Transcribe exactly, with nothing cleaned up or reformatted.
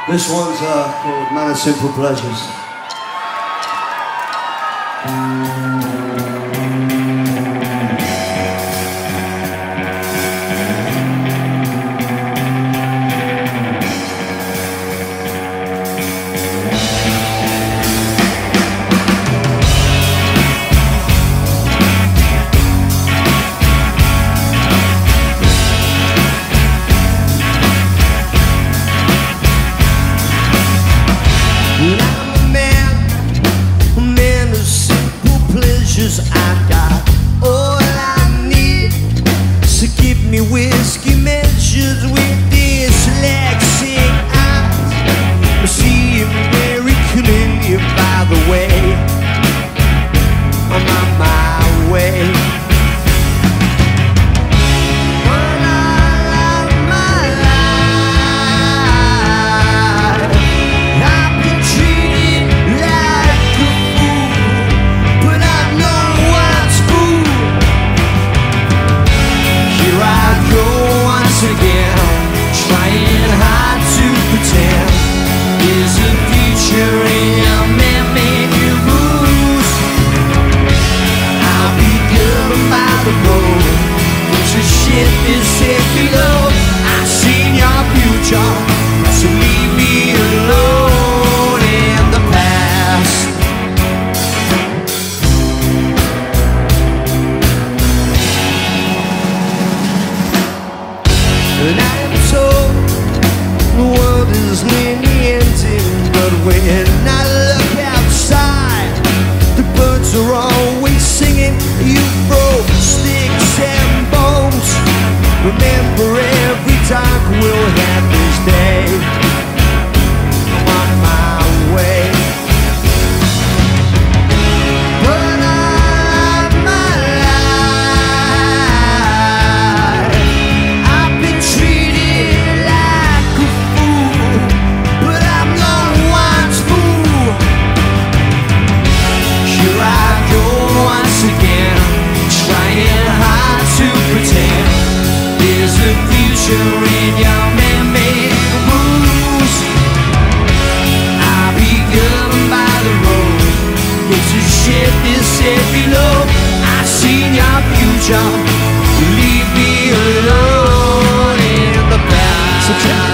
This one's uh, called Man of Simple Pleasures. I got all I need, so give me whiskey measures with dyslexic eyes. I see him very clearly, by the way. I'm on my way. So leave me alone in the past. And I am told the world is nearly ending, but when I look outside, the birds are always singing. You broke sticks and bones. Remember, every dark will have this day. I'm on my way. But all my life I've been treated like a fool, but I'm no one's fool. Here I go once again, trying hard to pretend there's a future in your man-made rules. I'll be governed by the road. It's a shit is set below. I seen your future. Leave me alone in the past.